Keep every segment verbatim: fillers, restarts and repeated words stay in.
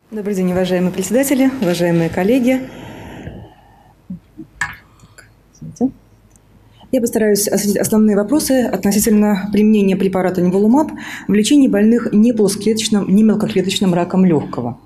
Добрый день, уважаемые председатели, уважаемые коллеги. Я постараюсь осветить основные вопросы относительно применения препарата Nivolumab в лечении больных не полусклеточным, не мелкоклеточным раком легкого.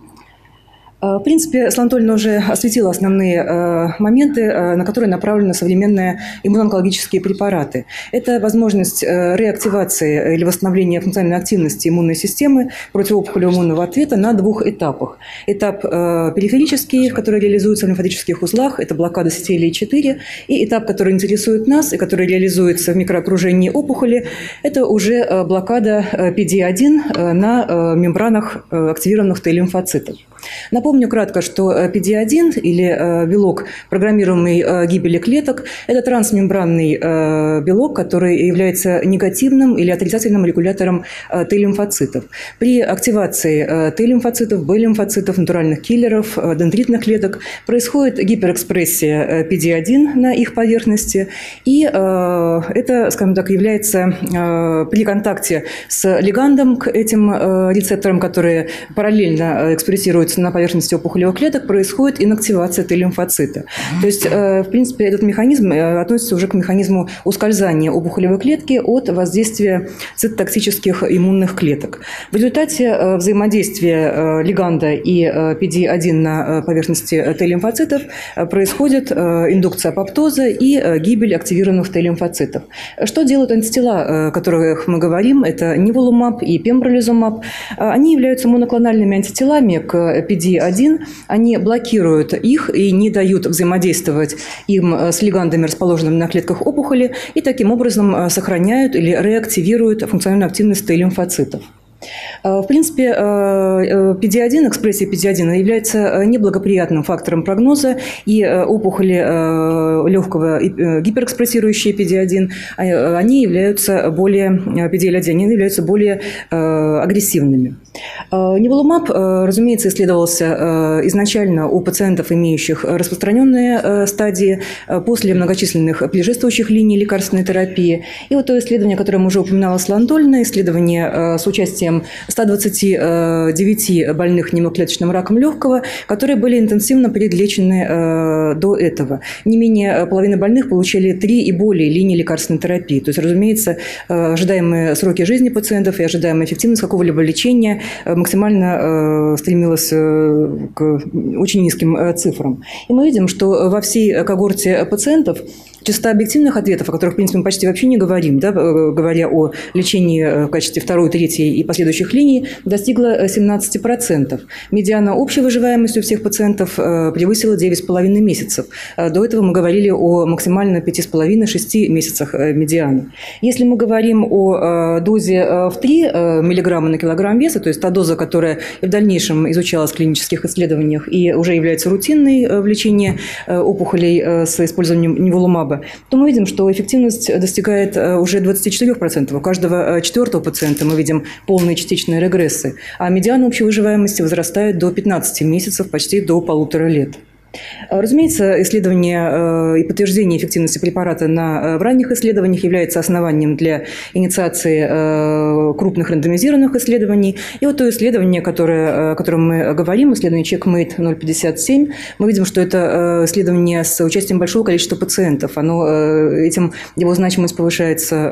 В принципе, Светлана Анатольевна уже осветила основные моменты, на которые направлены современные иммуноонкологические препараты. Это возможность реактивации или восстановления функциональной активности иммунной системы противоопухолевого иммунного ответа на двух этапах. Этап периферический, который реализуется в лимфатических узлах, это блокада сетей Л четыре, и этап, который интересует нас и который реализуется в микроокружении опухоли, это уже блокада Пи Ди один на мембранах активированных Т-лимфоцитов. Напомню кратко, что Пи Ди один или белок программируемой гибели клеток – это трансмембранный белок, который является негативным или отрицательным регулятором Т-лимфоцитов. При активации Т-лимфоцитов, Б-лимфоцитов, натуральных киллеров, дендритных клеток происходит гиперэкспрессия Пи Ди один на их поверхности, и это, скажем так, является при контакте с лигандом к этим рецепторам, которые параллельно экспрессируются на поверхности опухолевых клеток, происходит инактивация Т-лимфоцита. То есть, в принципе, этот механизм относится уже к механизму ускользания опухолевой клетки от воздействия цитотоксических иммунных клеток. В результате взаимодействия лиганда и Пи Ди один на поверхности Т-лимфоцитов происходит индукция апоптоза и гибель активированных Т-лимфоцитов. Что делают антитела, о которых мы говорим? Это Nivolumab и Pembrolizumab. Они являются моноклональными антителами к Пи Ди один, они блокируют их и не дают взаимодействовать им с лигандами, расположенными на клетках опухоли, и таким образом сохраняют или реактивируют функциональную активность Т-лимфоцитов. В принципе, Пи Ди один, экспрессия Пи Ди один является неблагоприятным фактором прогноза, и опухоли легкого гиперэкспрессирующие Пи Ди один, они являются более, Пи Ди Эл один, они являются более агрессивными. Nivolumab, разумеется, исследовался изначально у пациентов, имеющих распространенные стадии после многочисленных предшествующих линий лекарственной терапии. И вот то исследование, которое мы уже упоминала Светлана Анатольевна, исследование с участием ста двадцати девяти больных немоклеточным раком легкого, которые были интенсивно предлечены до этого. Не менее половины больных получили три и более линий лекарственной терапии. То есть, разумеется, ожидаемые сроки жизни пациентов и ожидаемая эффективность какого-либо лечения максимально стремилась к очень низким цифрам. И мы видим, что во всей когорте пациентов частота объективных ответов, о которых, в принципе, мы почти вообще не говорим, да, говоря о лечении в качестве второй, третьей и последующих линий, достигла семнадцати процентов. Медиана общей выживаемости у всех пациентов превысила девять с половиной месяцев. До этого мы говорили о максимально пяти с половиной — шести месяцах медианы. Если мы говорим о дозе в три миллиграмма на килограмм веса, то есть та доза, которая в дальнейшем изучалась в клинических исследованиях и уже является рутинной в лечении опухолей с использованием Nivolumab, то мы видим, что эффективность достигает уже двадцати четырёх процентов. У каждого четвертого пациента мы видим полные частичные регрессы, а медиана общей выживаемости возрастает до пятнадцати месяцев, почти до полутора лет. Разумеется, исследование и подтверждение эффективности препарата на, в ранних исследованиях является основанием для инициации крупных рандомизированных исследований. И вот то исследование, которое, о котором мы говорим, исследование CheckMate ноль пятьдесят семь, мы видим, что это исследование с участием большого количества пациентов. Оно, этим его значимость повышается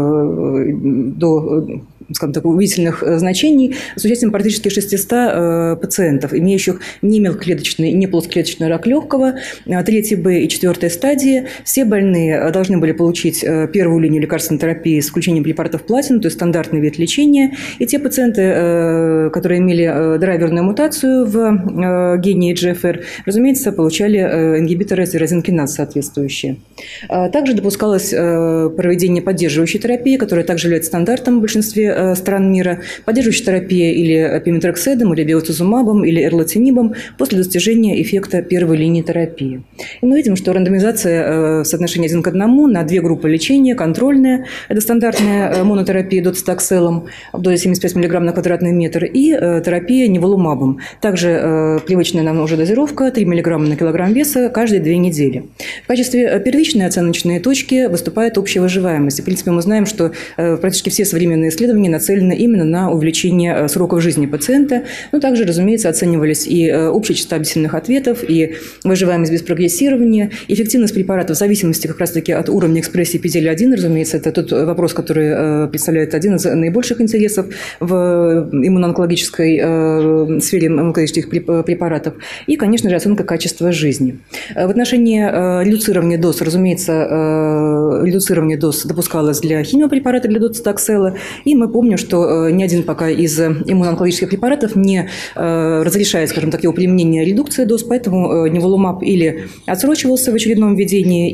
до, скажем так, убедительных значений с участием практически шестисот пациентов, имеющих не мелкоклеточный и не плоскоклеточный рак легкого, третьей Б и четвертой стадии. Все больные должны были получить первую линию лекарственной терапии с включением препаратов платин, то есть стандартный вид лечения. И те пациенты, которые имели драйверную мутацию в гене и джи эф ар, разумеется, получали ингибиторы тирозинкиназ соответствующие. Также допускалось проведение поддерживающей терапии, которая также является стандартом в большинстве стран мира. Поддерживающая терапия или пиметрексидом, или бевацизумабом, или эрлатинибом после достижения эффекта первой линии терапии. И мы видим, что рандомизация в соотношении один к одному на две группы лечения, контрольная, это стандартная монотерапия доцитокселом в дозе семьдесят пять миллиграмм на квадратный метр, и терапия Nivolumab. Также привычная нам уже дозировка три миллиграмма на килограмм веса каждые две недели. В качестве первичной оценочной точки выступает общая выживаемость. В принципе, мы знаем, что практически все современные исследования исследования нацелены именно на увеличение сроков жизни пациента. Но также, разумеется, оценивались и общая частота объяснительных ответов, и выживаемость без прогрессирования, эффективность препаратов в зависимости как раз-таки от уровня экспрессии пи ди эл один. Разумеется, это тот вопрос, который представляет один из наибольших интересов в иммуноонкологической сфере онкологических препаратов. И, конечно же, оценка качества жизни. В отношении редуцирования доз, разумеется, редуцирование доз допускалось для химиопрепарата, для доцитоксела. И мы помним, что ни один пока из иммуноонкологических препаратов не разрешает, скажем так, его применение редукции доз, поэтому неволумаб или отсрочивался в очередном введении,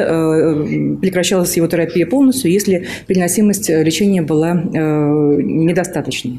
или прекращалась его терапия полностью, если переносимость лечения была недостаточной.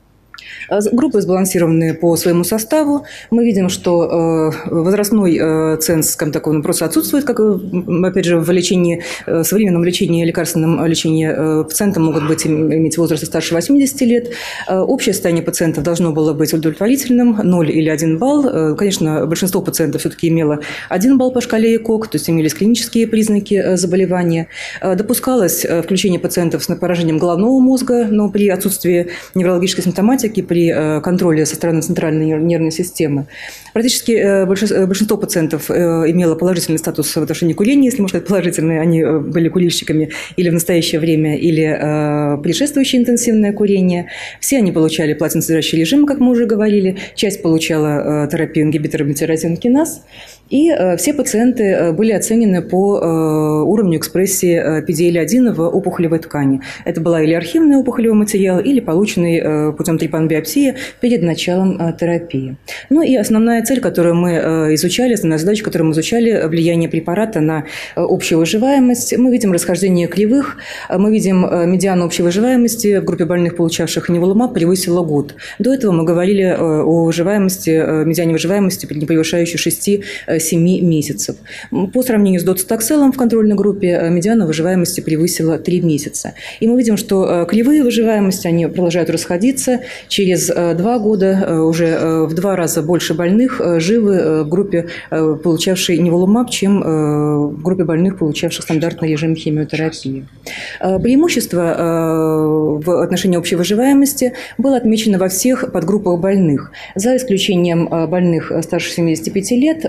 Группы сбалансированы по своему составу. Мы видим, что возрастной ценз, скажем так, он просто отсутствует, как, опять же, в лечении, в современном лечении, лекарственном лечении пациенты могут быть, иметь возраст старше восьмидесяти лет. Общее состояние пациентов должно было быть удовлетворительным, ноль или один балл. Конечно, большинство пациентов все-таки имело один балл по шкале ЭКОГ, то есть имелись клинические признаки заболевания. Допускалось включение пациентов с поражением головного мозга, но при отсутствии неврологической симптоматики, при контроле со стороны центральной нервной системы. Практически большинство пациентов имело положительный статус в отношении курения, если можно сказать положительный, они были курильщиками или в настоящее время, или предшествующее интенсивное курение. Все они получали платиносодержащий режим, как мы уже говорили, часть получала терапию ингибитором метиоротинкиназ, и все пациенты были оценены по уровню экспрессии пи ди эл один в опухолевой ткани. Это была или архивный опухолевый материал, или полученный путем трепанбиопсии перед началом терапии. Ну и основная цель, которую мы изучали, основная задача, которую мы изучали, влияние препарата на общую выживаемость. Мы видим расхождение кривых, мы видим медиану общей выживаемости в группе больных, получавших неволумаб, превысила год. До этого мы говорили о выживаемости, медиане выживаемости, не превышающей шести-семи месяцев. По сравнению с доцитокселом в контрольной группе медиана выживаемости превысила три месяца. И мы видим, что кривые выживаемости, они продолжают расходиться. Через два года уже в два раза больше больных живы в группе, получавшей неволумаб, чем в группе больных, получавших стандартный режим химиотерапии. Преимущество в отношении общей выживаемости было отмечено во всех подгруппах больных, за исключением больных старше семидесяти пяти лет,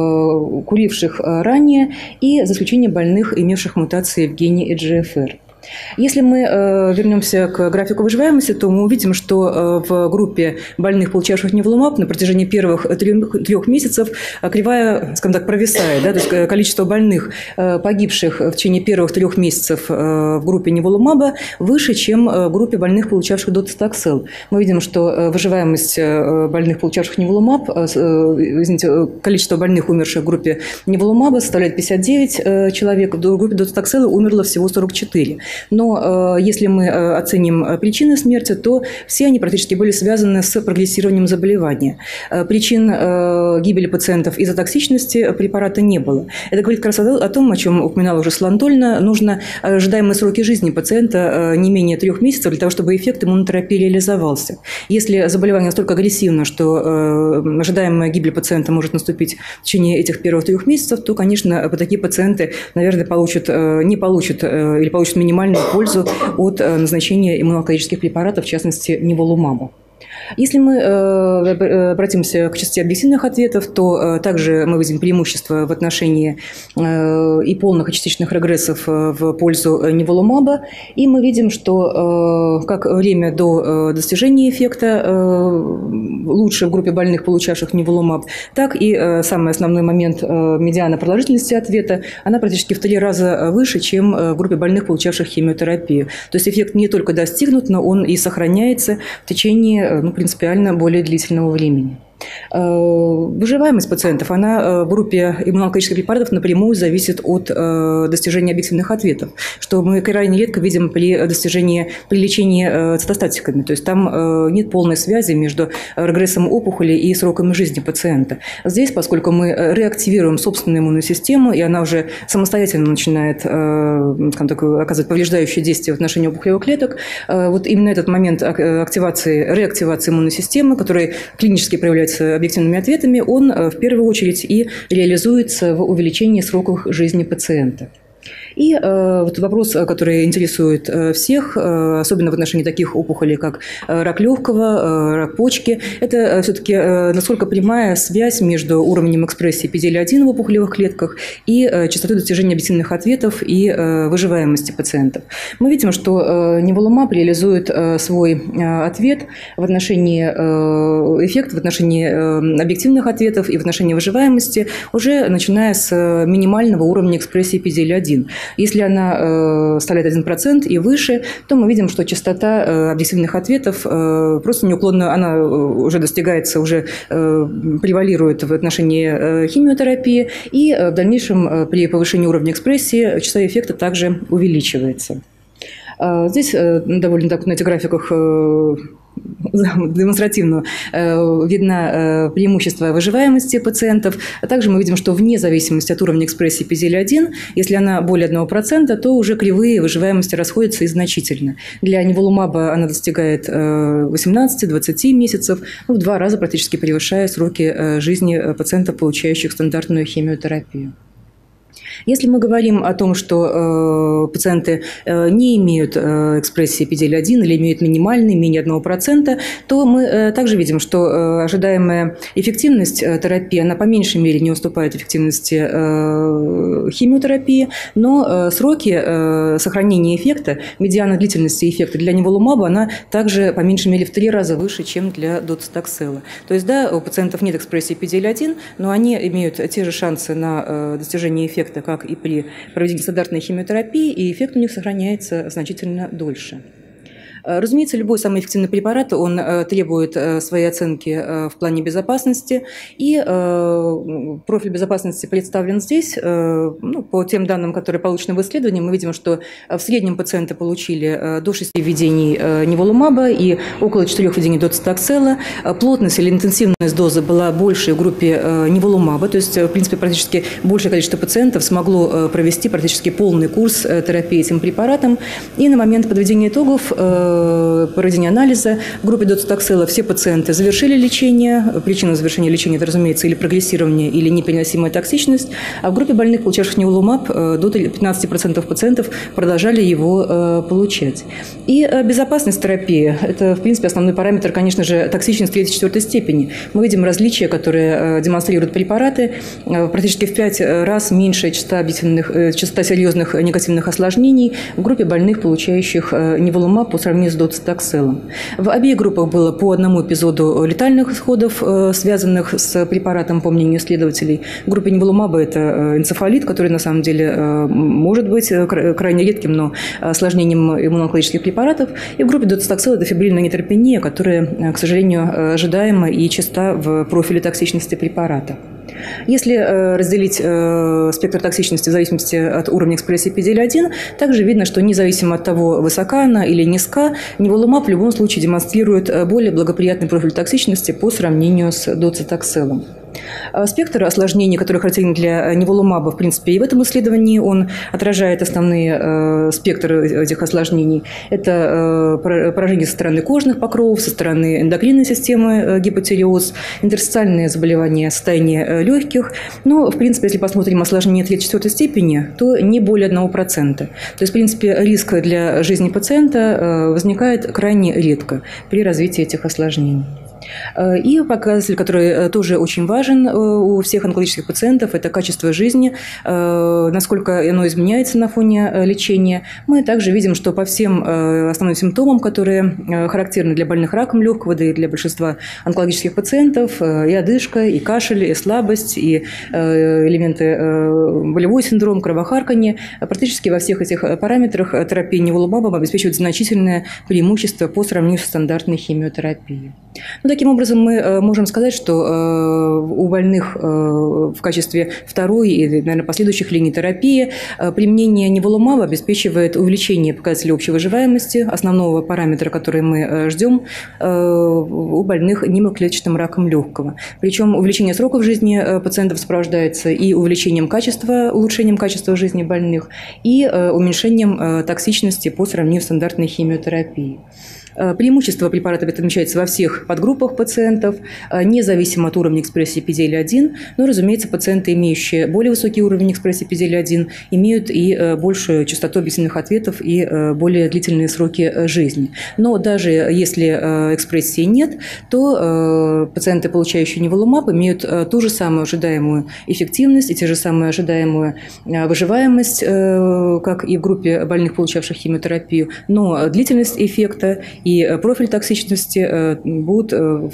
куривших ранее, и за исключением больных, имевших мутации в гене и джи эф эр. Если мы э, вернемся к графику выживаемости, то мы увидим, что э, в группе больных, получавших неволумаб, на протяжении первых трех, трех месяцев кривая, скажем так, провисает. Да? То есть количество больных, э, погибших в течение первых трех месяцев э, в группе неволумаба, выше, чем в группе больных, получавших доцитоксел. Мы видим, что выживаемость больных, получавших неволумаб, э, извините, количество больных, умерших в группе неволумаба, составляет пятьдесят девять э, человек, в группе доцитоксела умерло всего сорок четыре. Но э, если мы э, оценим причины смерти, то все они практически были связаны с прогрессированием заболевания. Э, причин э, гибели пациентов из-за токсичности препарата не было. Это говорит как раз о, о том, о чем упоминала уже Слантольна. Нужно ожидаемые сроки жизни пациента э, не менее трех месяцев для того, чтобы эффект иммунотерапии реализовался. Если заболевание настолько агрессивно, что э, ожидаемая гибель пациента может наступить в течение этих первых трех месяцев, то, конечно, такие пациенты, наверное, получат, э, не получат э, или получат минимальную пользу от назначения иммунологических препаратов, в частности, неволумаба. Если мы э, обратимся к части объективных ответов, то э, также мы видим преимущество в отношении э, и полных, и частичных регрессов в пользу неволумаба. И мы видим, что э, как время до э, достижения эффекта э, лучше в группе больных, получавших неволумаб, так и э, самый основной момент э, медиана продолжительности ответа, она практически в три раза выше, чем в группе больных, получавших химиотерапию. То есть эффект не только достигнут, но он и сохраняется в течение, ну, принципиально более длительного времени. Выживаемость пациентов, она в группе иммунологических препаратов напрямую зависит от достижения объективных ответов, что мы крайне редко видим при достижении, при лечении цитостатиками. То есть там нет полной связи между регрессом опухоли и сроками жизни пациента. Здесь, поскольку мы реактивируем собственную иммунную систему, и она уже самостоятельно начинает, скажем так, оказывать повреждающее действие в отношении опухолевых клеток, вот именно этот момент активации, реактивации иммунной системы, который клинически проявляется объективными ответами, он в первую очередь и реализуется в увеличении сроков жизни пациента. И э, вот вопрос, который интересует э, всех, э, особенно в отношении таких опухолей, как э, рак легкого, э, рак почки, это э, все-таки э, насколько прямая связь между уровнем экспрессии пи ди эл один в опухолевых клетках и э, частотой достижения объективных ответов и э, выживаемости пациентов. Мы видим, что э, Nivolumab реализует э, свой э, ответ в отношении э, эффекта, в отношении э, объективных ответов и в отношении выживаемости уже начиная с минимального уровня экспрессии пи ди эл один. Если она э, составляет один процент и выше, то мы видим, что частота э, объективных ответов э, просто неуклонно, она уже достигается, уже э, превалирует в отношении э, химиотерапии, и э, в дальнейшем э, при повышении уровня экспрессии частота эффекта также увеличивается. Э, здесь э, довольно так на этих графиках э, демонстративно видно преимущество выживаемости пациентов. А также мы видим, что вне зависимости от уровня экспрессии пи ди эл один, если она более одного процента, то уже кривые выживаемости расходятся и значительно. Для Nivolumab она достигает восемнадцати-двадцати месяцев, ну, в два раза практически превышая сроки жизни пациентов, получающих стандартную химиотерапию. Если мы говорим о том, что э, пациенты э, не имеют э, экспрессии пи ди эл один или имеют минимальный, менее одного процента, то мы э, также видим, что э, ожидаемая эффективность э, терапии, она по меньшей мере не уступает эффективности э, химиотерапии, но э, сроки э, сохранения эффекта, медиана длительности эффекта для Nivolumab, она также по меньшей мере в три раза выше, чем для доцетакселла. То есть, да, у пациентов нет экспрессии пи ди эл один, но они имеют те же шансы на э, достижение эффекта, как и при проведении стандартной химиотерапии, и эффект у них сохраняется значительно дольше. Разумеется, любой самый эффективный препарат, он требует своей оценки в плане безопасности, и профиль безопасности представлен здесь. Ну, по тем данным, которые получены в исследовании, мы видим, что в среднем пациенты получили до шести введений Nivolumab и около четырех введений доцетакселла. Плотность или интенсивность дозы была больше в группе Nivolumab, то есть, в принципе, практически большее количество пациентов смогло провести практически полный курс терапии этим препаратом. И на момент подведения итогов проведения анализа в группе доцетакселла все пациенты завершили лечение. Причина завершения лечения – это, разумеется, или прогрессирование, или непереносимая токсичность. А в группе больных, получавших Nivolumab, до пятнадцати процентов пациентов продолжали его получать. И безопасность терапии – это, в принципе, основной параметр, конечно же, токсичность третьей-четвертой степени. Мы видим различия, которые демонстрируют препараты. Практически в пять раз меньшая частота, объективных, частота серьезных негативных осложнений в группе больных, получающих Nivolumab по сравнению с доцетакселлом. В обеих группах было по одному эпизоду летальных исходов, связанных с препаратом, по мнению исследователей. В группе Nivolumab это энцефалит, который на самом деле может быть крайне редким, но осложнением иммуноонкологических препаратов. И в группе доцетакселла это фибрильная нейтропения, которая, к сожалению, ожидаема и часта в профиле токсичности препарата. Если разделить спектр токсичности в зависимости от уровня экспрессии пи ди эл один, также видно, что независимо от того, высока она или низка, Nivolumab в любом случае демонстрирует более благоприятный профиль токсичности по сравнению с доцетакселлом. Спектр осложнений, который характерен для Nivolumab, в принципе, и в этом исследовании он отражает основные э, спектры этих осложнений. Это э, поражение со стороны кожных покровов, со стороны эндокринной системы, э, гипотиреоз, интерстициальные заболевания состояния э, легких. Но, в принципе, если посмотрим осложнения третьей-четвертой степени, то не более одного процента. То есть, в принципе, риск для жизни пациента э, возникает крайне редко при развитии этих осложнений. И показатель, который тоже очень важен у всех онкологических пациентов, это качество жизни, насколько оно изменяется на фоне лечения. Мы также видим, что по всем основным симптомам, которые характерны для больных раком легкого, да и для большинства онкологических пациентов, и одышка, и кашель, и слабость, и элементы болевой синдром, кровохарканье, практически во всех этих параметрах терапия Nivolumab обеспечивает значительное преимущество по сравнению с стандартной химиотерапией. Ну, таким образом, мы можем сказать, что у больных в качестве второй и, наверное, последующих линий терапии применение Nivolumab обеспечивает увеличение показателей общей выживаемости, основного параметра, который мы ждем у больных немоклеточным раком легкого. Причем увеличение сроков жизни пациентов сопровождается и увеличением качества, улучшением качества жизни больных, и уменьшением токсичности по сравнению с стандартной химиотерапией. Преимущество препарата отмечается во всех подгруппах пациентов, независимо от уровня экспрессии пи ди эл один, но, разумеется, пациенты, имеющие более высокий уровень экспрессии пи ди эл один, имеют и большую частоту объяснительных ответов и более длительные сроки жизни. Но даже если экспрессии нет, то пациенты, получающие ниволумаб, имеют ту же самую ожидаемую эффективность и те же самые ожидаемую выживаемость, как и в группе больных, получавших химиотерапию, но длительность эффекта и профиль токсичности будут,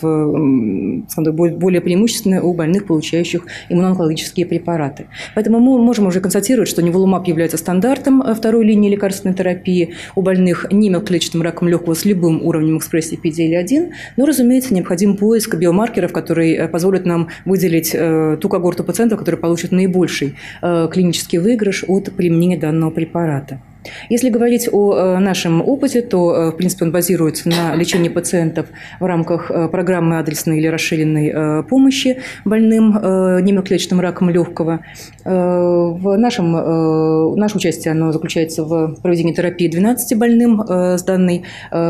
в, будут более преимущественны у больных, получающих иммуноонкологические препараты. Поэтому мы можем уже констатировать, что ниволумаб является стандартом второй линии лекарственной терапии у больных немелкоклеточным раком легкого с любым уровнем экспрессии пи ди эл один, но, разумеется, необходим поиск биомаркеров, которые позволят нам выделить ту когорту пациентов, которые получат наибольший клинический выигрыш от применения данного препарата. Если говорить о нашем опыте, то, в принципе, он базируется на лечении пациентов в рамках программы адресной или расширенной помощи больным немелкоклеточным раком легкого. В нашем, наше участие оно заключается в проведении терапии двенадцати больным с данной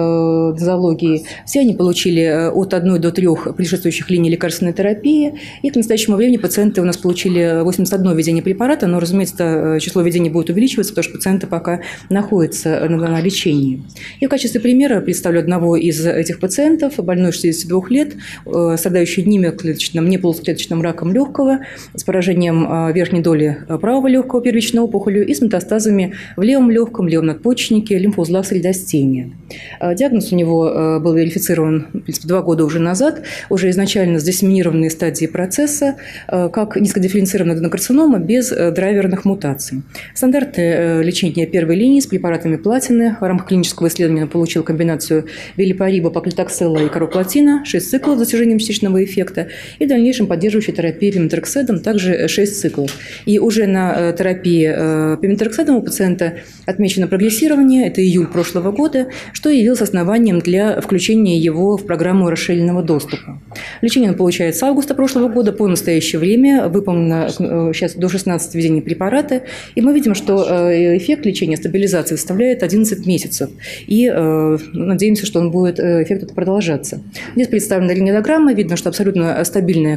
нозологией. Все они получили от одной до трех предшествующих линий лекарственной терапии, и к настоящему времени пациенты у нас получили восемьдесят одно введение препарата, но, разумеется, число введений будет увеличиваться, потому что пациенты пока находится на лечении. И в качестве примера представлю одного из этих пациентов, больной шестидесяти двух лет, страдающий немелкоклеточным, неполусклеточным раком легкого, с поражением верхней доли правого легкого первичной опухолью и с метастазами в левом легком, левом надпочечнике, лимфоузлах средостения. Диагноз у него был верифицирован, в принципе, два года уже назад, уже изначально с диссеминированной стадии процесса, как низкодифференцированная аденокарцинома без драйверных мутаций. Стандарты лечения первой линии с препаратами платины. В рамках клинического исследования он получил комбинацию велипариба, паклитоксела и кароплатина, шесть циклов с достижением частичного эффекта, и в дальнейшем поддерживающей терапии пиметрексидом также шесть циклов. И уже на терапии пиметрексидом у пациента отмечено прогрессирование, это июль прошлого года, что явилось основанием для включения его в программу расширенного доступа. Лечение он получает с августа прошлого года по настоящее время, выполнено сейчас до шестнадцати введений препарата, и мы видим, что эффект лечения, стабилизации составляет одиннадцать месяцев. И э, надеемся, что он будет, эффект этот продолжаться. Здесь представлена рентгенограмма. Видно, что абсолютно стабильная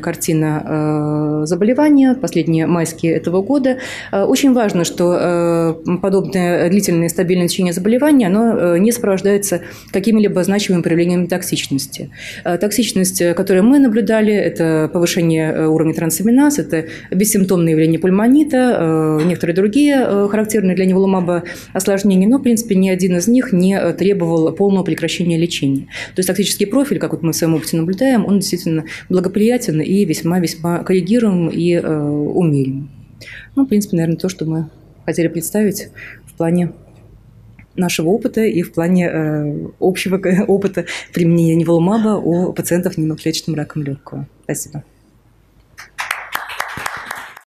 картина э, заболевания, последние майские этого года. Э, очень важно, что э, подобное длительное стабильное течение заболевания, оно э, не сопровождается какими-либо значимыми проявлениями токсичности. Э, токсичность, которую мы наблюдали, это повышение уровня трансаминаз, это бессимптомное явление пульмонита, э, некоторые другие э, характерные для ниволумаба осложнений, но, в принципе, ни один из них не требовал полного прекращения лечения. То есть токсический профиль, как вот мы в своем опыте наблюдаем, он действительно благоприятен и весьма-весьма коррегируем и э, умерен. Ну, в принципе, наверное, то, что мы хотели представить в плане нашего опыта и в плане э, общего опыта применения ниволумаба у пациентов с немелкоклеточным раком легкого. Спасибо.